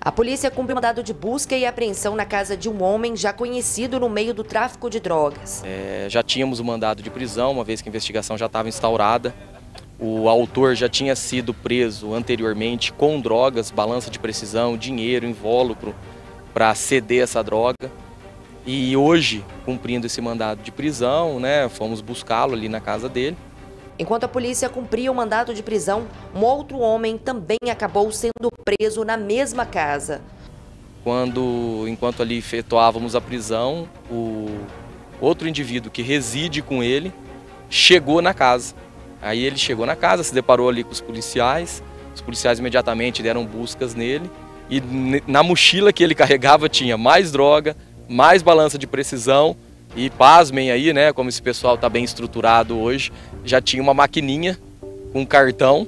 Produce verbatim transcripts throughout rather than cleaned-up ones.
A polícia cumpre mandado de busca e apreensão na casa de um homem já conhecido no meio do tráfico de drogas. É, já tínhamos o mandado de prisão, uma vez que a investigação já estava instaurada. O autor já tinha sido preso anteriormente com drogas, balança de precisão, dinheiro, invólucro para ceder essa droga. E hoje, cumprindo esse mandado de prisão, né, fomos buscá-lo ali na casa dele. Enquanto a polícia cumpria o mandado de prisão, um outro homem também acabou sendo preso na mesma casa. Quando, enquanto ali efetuávamos a prisão, o outro indivíduo que reside com ele chegou na casa. Aí ele chegou na casa, se deparou ali com os policiais, os policiais imediatamente deram buscas nele e na mochila que ele carregava tinha mais droga, mais balança de precisão e, pasmem aí, né, como esse pessoal está bem estruturado hoje, já tinha uma maquininha com cartão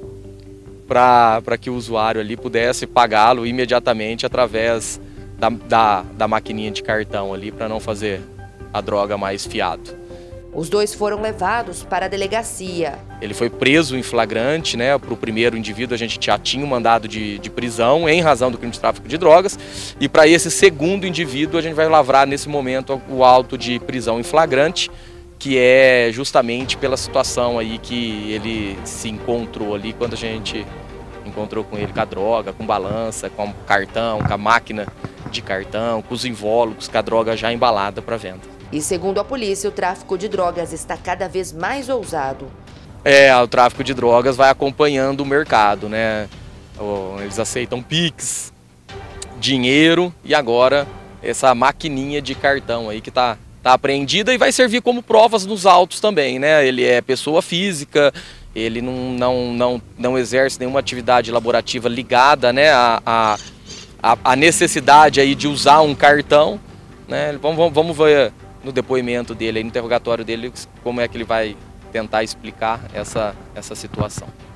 para para que o usuário ali pudesse pagá-lo imediatamente através da, da, da maquininha de cartão ali, para não fazer a droga mais fiado. Os dois foram levados para a delegacia. Ele foi preso em flagrante, né? Para o primeiro indivíduo a gente já tinha um mandado de, de prisão em razão do crime de tráfico de drogas. E para esse segundo indivíduo a gente vai lavrar nesse momento o auto de prisão em flagrante, que é justamente pela situação aí que ele se encontrou ali quando a gente encontrou com ele com a droga, com balança, com cartão, com a máquina de cartão, com os invólucros, com a droga já embalada para venda. E segundo a polícia, o tráfico de drogas está cada vez mais ousado. É, o tráfico de drogas vai acompanhando o mercado, né? Eles aceitam Pix, dinheiro e agora essa maquininha de cartão aí que tá, tá apreendida e vai servir como provas nos autos também, né? Ele é pessoa física, ele não, não, não, não exerce nenhuma atividade laborativa ligada, né, a, a, a necessidade aí de usar um cartão, né? Vamos, vamos ver no depoimento dele, no interrogatório dele, como é que ele vai tentar explicar essa, essa situação.